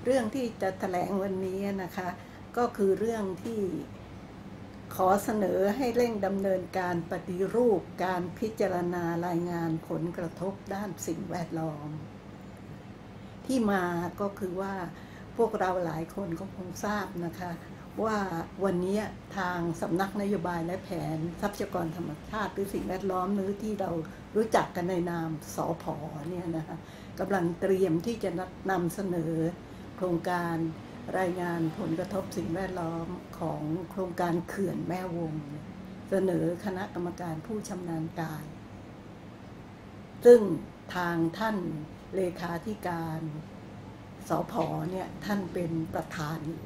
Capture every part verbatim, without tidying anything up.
เรื่องที่จะแถลงวันนี้นะคะก็คือเรื่องที่ขอเสนอให้เร่งดำเนินการปฏิรูปการพิจารณารายงานผลกระทบด้านสิ่งแวดล้อมที่มาก็คือว่าพวกเราหลายคนก็คงทราบนะคะว่าวันนี้ทางสำนักนโยบายและแผนทรัพยากรธรรมชาติหรือสิ่งแวดล้อมหรือที่เรารู้จักกันในนามสผ.เนี่ยนะคะกำลังเตรียมที่จะนำเสนอโครงการรายงานผลกระทบสิ่งแวดล้อมของโครงการเขื่อนแม่วงเสนอคณะกรรมการผู้ชำนาญการซึ่งทางท่านเลขาธิการสผ.เนี่ยท่านเป็นประธานอยู่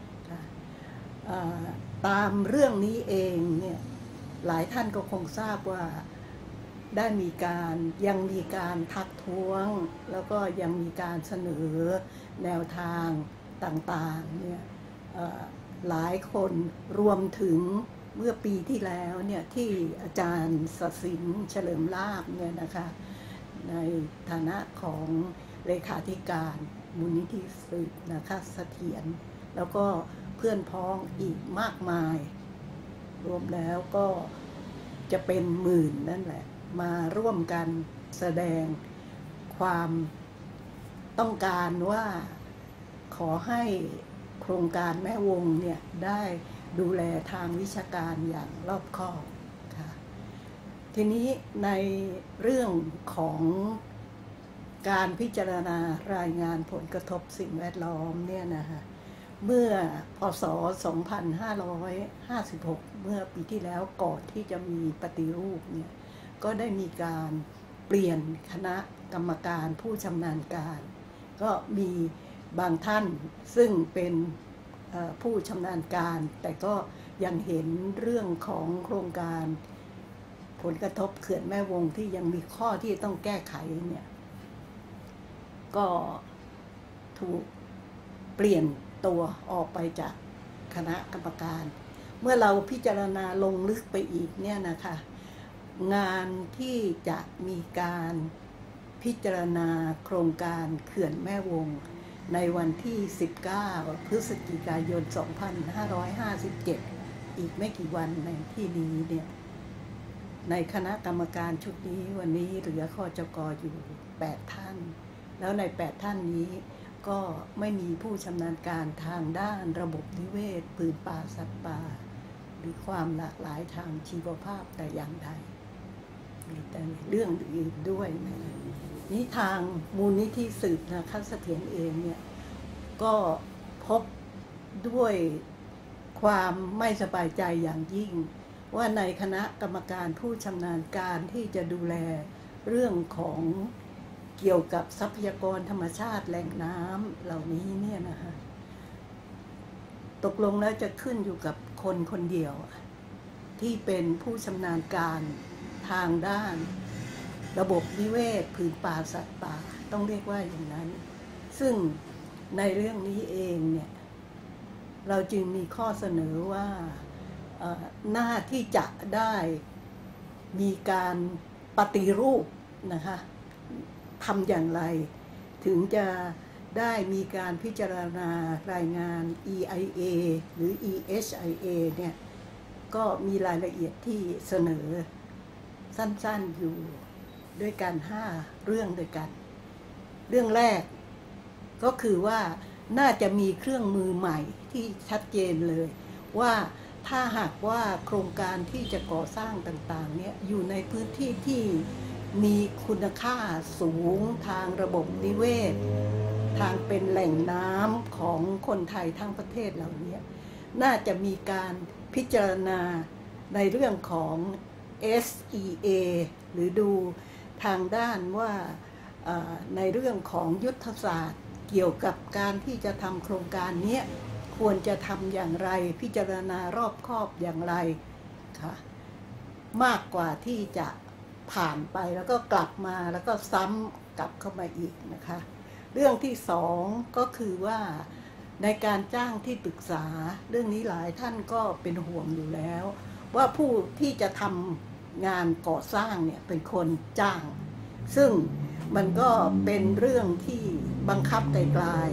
ตามเรื่องนี้เองเนี่ยหลายท่านก็คงทราบว่าได้มีการยังมีการทักท้วงแล้วก็ยังมีการเสนอแนวทางต่างๆเนี่ยหลายคนรวมถึงเมื่อปีที่แล้วเนี่ยที่อาจารย์ศศินเฉลิมลาภเนี่ยนะคะในฐานะของเลขาธิการมูลนิธิสืบนะคะเสถียรแล้วก็เพื่อนพ้องอีกมากมายรวมแล้วก็จะเป็นหมื่นนั่นแหละมาร่วมกันแสดงความต้องการว่าขอให้โครงการแม่วงเนี่ยได้ดูแลทางวิชาการอย่างรอบคอบค่ะทีนี้ในเรื่องของการพิจารณารายงานผลกระทบสิ่งแวดล้อมเนี่ยนะคะเมื่อพ.ศ. สองพันห้าร้อยห้าสิบหกเมื่อปีที่แล้วก่อนที่จะมีปฏิรูปเนี่ยก็ได้มีการเปลี่ยนคณะกรรมการผู้ชำนาญการก็มีบางท่านซึ่งเป็นผู้ชำนาญการแต่ก็ยังเห็นเรื่องของโครงการผลกระทบเขื่อนแม่วงที่ยังมีข้อที่ต้องแก้ไขเนี่ยก็ถูกเปลี่ยนตัวออกไปจากคณะกรรมการเมื่อเราพิจารณาลงลึกไปอีกเนี่ยนะคะงานที่จะมีการพิจารณาโครงการเขื่อนแม่วงในวันที่สิบเก้าพฤศจิกายนสองพันห้าร้อยห้าสิบเจ็ดอีกไม่กี่วันในที่นี้เนี่ยในคณะกรรมการชุดนี้วันนี้เหลือคจก.อยู่แปดท่านแล้วในแปดท่านนี้ก็ไม่มีผู้ชำนาญการทางด้านระบบนิเวศผืนป่าสัตว์ป่าหรือความหลากหลายทางชีวภาพแต่อย่างใดมีแต่เรื่องอื่นด้วยนะนี้ทางมูลนิธิสืบนะคะเสถียรเองเนี่ยก็พบด้วยความไม่สบายใจอย่างยิ่งว่าในคณะกรรมการผู้ชำนาญการที่จะดูแลเรื่องของเกี่ยวกับทรัพยากรธรรมชาติแหล่งน้ำเหล่านี้เนี่ยนะคะตกลงแล้วจะขึ้นอยู่กับคนคนเดียวที่เป็นผู้ชำนาญการทางด้านระบบนิเวศผืนป่าสัตว์ป่าต้องเรียกว่าอย่างนั้นซึ่งในเรื่องนี้เองเนี่ยเราจึงมีข้อเสนอว่าหน้าที่จะได้มีการปฏิรูปนะคะทำอย่างไรถึงจะได้มีการพิจารณารายงาน อี ไอ เอ หรือ อี เอช ไอ เอ เนี่ยก็มีรายละเอียดที่เสนอสั้นๆอยู่ด้วยกันห้าเรื่องด้วยกันเรื่องแรกก็คือว่าน่าจะมีเครื่องมือใหม่ที่ชัดเจนเลยว่าถ้าหากว่าโครงการที่จะก่อสร้างต่างๆเนี่ยอยู่ในพื้นที่ที่มีคุณค่าสูงทางระบบนิเวศทางเป็นแหล่งน้ำของคนไทยทั้งประเทศเหล่านี้น่าจะมีการพิจารณาในเรื่องของ เอส อี เอ หรือดูทางด้านว่าในเรื่องของยุทธศาสตร์เกี่ยวกับการที่จะทำโครงการนี้ควรจะทำอย่างไรพิจารณารอบคอบอย่างไรค่ะมากกว่าที่จะผ่านไปแล้วก็กลับมาแล้วก็ซ้ำกลับเข้ามาอีกนะคะเรื่องที่สองก็คือว่าในการจ้างที่ปรึกษาเรื่องนี้หลายท่านก็เป็นห่วงอยู่แล้วว่าผู้ที่จะทำงานก่อสร้างเนี่ยเป็นคนจ้างซึ่งมันก็เป็นเรื่องที่บังคับไกลๆ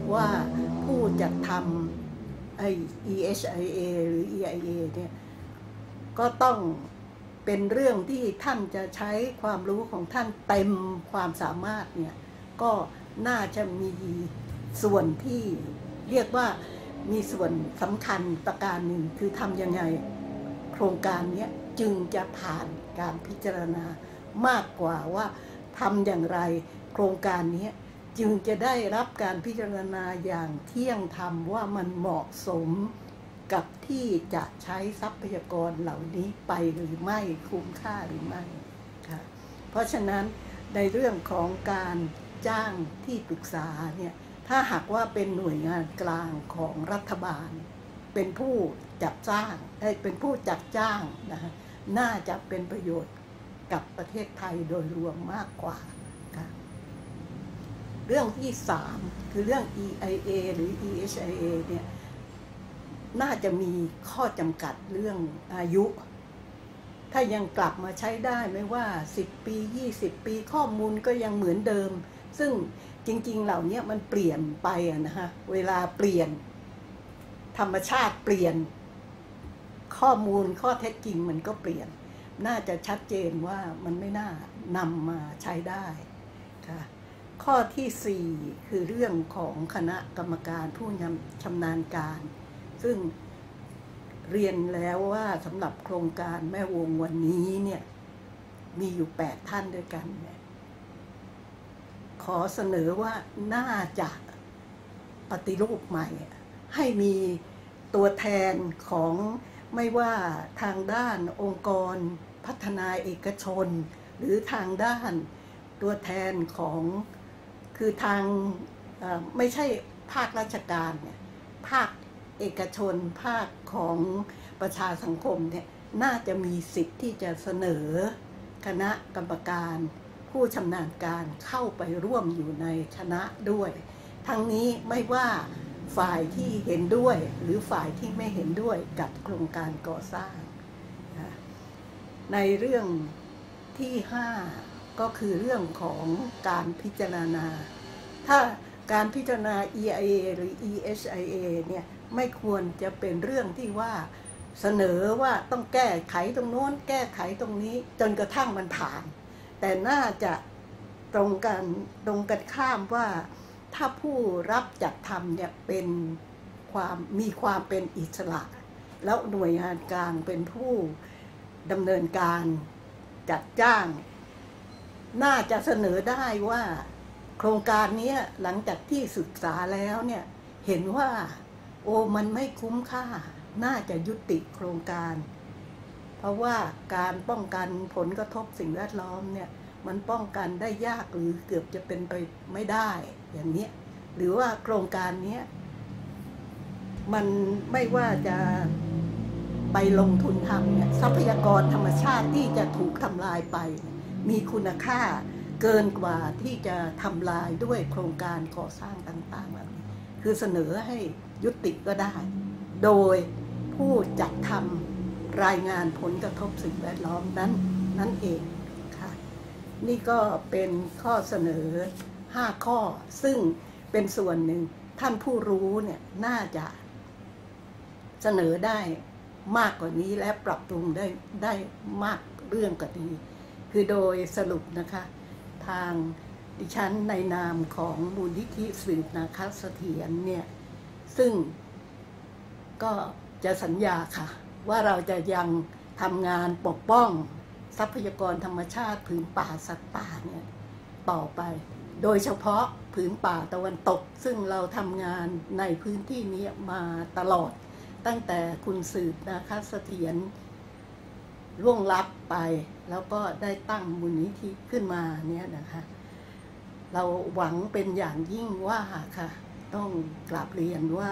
ว่าผู้จัดทำไอ้ อี เอช ไอ เอ หรือ อี ไอ เอ เนี่ยก็ต้องเป็นเรื่องที่ท่านจะใช้ความรู้ของท่านเต็มความสามารถเนี่ยก็น่าจะมีส่วนที่เรียกว่ามีส่วนสำคัญประการหนึ่งคือทำยังไงโครงการนี้จึงจะผ่านการพิจารณามากกว่าว่าทำอย่างไรโครงการนี้จึงจะได้รับการพิจารณาอย่างเที่ยงธรรมว่ามันเหมาะสมกับที่จะใช้ทรัพยากรเหล่านี้ไปหรือไม่คุ้มค่าหรือไม่ค่ะเพราะฉะนั้นในเรื่องของการจ้างที่ปรึกษาเนี่ยถ้าหากว่าเป็นหน่วยงานกลางของรัฐบาลเป็นผู้จัดจ้างเป็นผู้จัดจ้างนะคะน่าจะเป็นประโยชน์กับประเทศไทยโดยรวมมากกว่าค่ะเรื่องที่สามคือเรื่อง อี ไอ เอ หรือ อี เอช ไอ เอ เนี่ยน่าจะมีข้อจำกัดเรื่องอายุถ้ายังกลับมาใช้ได้ไม่ว่าสิบปียี่สิบปีข้อมูลก็ยังเหมือนเดิมซึ่งจริงๆเหล่านี้มันเปลี่ยนไปนะฮะเวลาเปลี่ยนธรรมชาติเปลี่ยนข้อมูลข้อเท็จจริงมันก็เปลี่ยนน่าจะชัดเจนว่ามันไม่น่านำมาใช้ได้ค่ะข้อที่สี่คือเรื่องของคณะกรรมการผู้ชำนาญการซึ่งเรียนแล้วว่าสำหรับโครงการแม่วงวันนี้เนี่ยมีอยู่แปดท่านด้วยกันเนี่ยขอเสนอว่าน่าจะปฏิรูปใหม่ให้มีตัวแทนของไม่ว่าทางด้านองค์กรพัฒนาเอกชนหรือทางด้านตัวแทนของคือทางไม่ใช่ภาคราชการเนี่ยภาคเอกชนภาคของประชาสังคมเนี่ยน่าจะมีสิทธิ์ที่จะเสนอคณะกรรมการผู้ชำนาญการเข้าไปร่วมอยู่ในคณะด้วยทั้งนี้ไม่ว่าฝ่ายที่เห็นด้วยหรือฝ่ายที่ไม่เห็นด้วยกับโครงการก่อสร้างในเรื่องที่ห้าก็คือเรื่องของการพิจารณาถ้าการพิจารณา อี ไอ เอ หรือ อี เอช ไอ เอ เนี่ยไม่ควรจะเป็นเรื่องที่ว่าเสนอว่าต้องแก้ไขตรงโน้นแก้ไขตรงนี้จนกระทั่งมันผ่านแต่น่าจะตรงกันตรงกันข้ามว่าถ้าผู้รับจัดทำเนี่ยเป็นความมีความเป็นอิสระแล้วหน่วยงานกลางเป็นผู้ดำเนินการจัดจ้างน่าจะเสนอได้ว่าโครงการนี้หลังจากที่ศึกษาแล้วเนี่ยเห็นว่าโอ้มันไม่คุ้มค่าน่าจะยุติโครงการเพราะว่าการป้องกันผลกระทบสิ่งแวดล้อมเนี่ยมันป้องกันได้ยากหรือเกือบจะเป็นไปไม่ได้อย่างนี้หรือว่าโครงการนี้มันไม่ว่าจะไปลงทุนทำเนี่ยทรัพยากรธรรมชาติที่จะถูกทำลายไปมีคุณค่าเกินกว่าที่จะทำลายด้วยโครงการก่อสร้างต่างๆแบบนี้คือเสนอให้ยุติก็ได้โดยผู้จัดทำรายงานผลกระทบสิ่งแวดล้อมนั้นนั่นเองค่ะนี่ก็เป็นข้อเสนอห้าข้อซึ่งเป็นส่วนหนึ่งท่านผู้รู้เนี่ยน่าจะเสนอได้มากกว่านี้และปรับปรุงได้ได้มากเรื่องกว่านี้คือโดยสรุปนะคะทางดิฉันในนามของมูลนิธิสืบนาคเสถียรเนี่ยซึ่งก็จะสัญญาค่ะว่าเราจะยังทำงานปกป้องทรัพยากรธรรมชาติผืนป่าสัตว์ป่าเนี่ยต่อไปโดยเฉพาะผืนป่าตะวันตกซึ่งเราทำงานในพื้นที่นี้มาตลอดตั้งแต่คุณสืบนาคเสถียรล่วงลับไปแล้วก็ได้ตั้งมูลนิธิขึ้นมาเนี่ยนะคะเราหวังเป็นอย่างยิ่งว่าค่ะต้องกราบเรียนว่า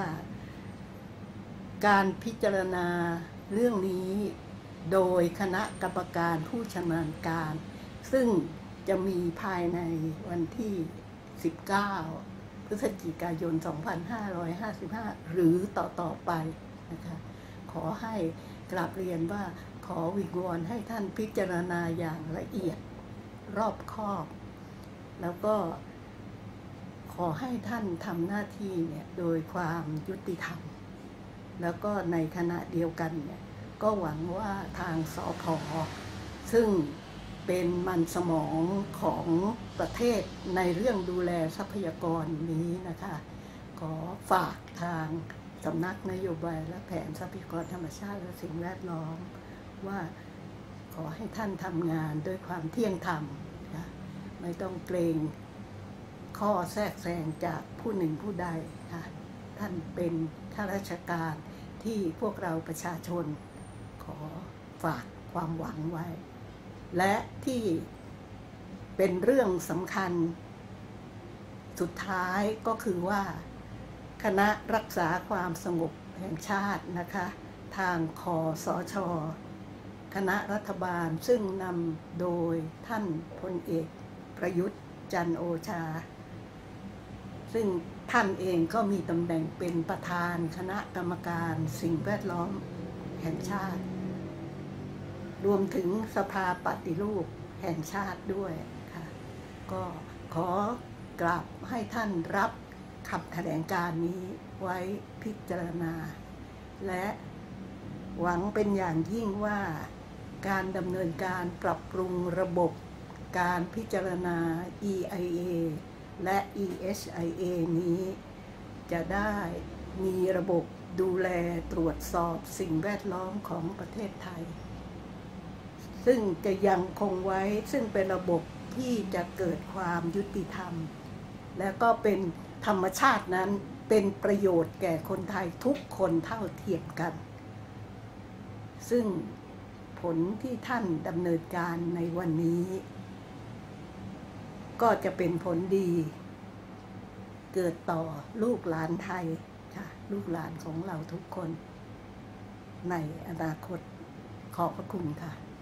การพิจารณาเรื่องนี้โดยคณะกรรมการผู้ชำนาญการซึ่งจะมีภายในวันที่สิบเก้าพฤศจิกายนสองพันห้าร้อยห้าสิบห้าหรือต่อต่อไปนะคะขอให้กราบเรียนว่าขอวิงวอนให้ท่านพิจารณาอย่างละเอียดรอบคอบแล้วก็ขอให้ท่านทำหน้าที่เนี่ยโดยความยุติธรรมแล้วก็ในขณะเดียวกันเนี่ยก็หวังว่าทางสผ.ซึ่งเป็นมันสมองของประเทศในเรื่องดูแลทรัพยากรนี้นะคะขอฝากทางสำนักนโยบายและแผนทรัพยากรธรรมชาติและสิ่งแวดล้อมว่าขอให้ท่านทำงานด้วยความเที่ยงธรรมนะไม่ต้องเกรงข้อแทรกแซงจากผู้หนึ่งผู้ใดค่ะท่านเป็นข้าราชการที่พวกเราประชาชนขอฝากความหวังไว้และที่เป็นเรื่องสำคัญสุดท้ายก็คือว่าคณะรักษาความสงบแห่งชาตินะคะทางคสช.คณะรัฐบาลซึ่งนำโดยท่านพลเอกประยุทธ์จันทร์โอชาซึ่งท่านเองก็มีตำแหน่งเป็นประธานคณะกรรมการสิ่งแวดล้อมแห่งชาติรวมถึงสภาปฏิรูปแห่งชาติด้วยค่ะก็ขอกราบให้ท่านรับคำแถลงการนี้ไว้พิจารณาและหวังเป็นอย่างยิ่งว่าการดำเนินการปรับปรุงระบบการพิจารณา อี ไอ เอ และ อี เอช ไอ เอ นี้จะได้มีระบบดูแลตรวจสอบสิ่งแวดล้อมของประเทศไทยซึ่งจะยังคงไว้ซึ่งเป็นระบบที่จะเกิดความยุติธรรมและก็เป็นธรรมชาตินั้นเป็นประโยชน์แก่คนไทยทุกคนเท่าเทียมกันซึ่งผลที่ท่านดำเนินการในวันนี้ก็จะเป็นผลดีเกิดต่อลูกหลานไทยค่ะลูกหลานของเราทุกคนในอนาคตขอบพระคุณค่ะ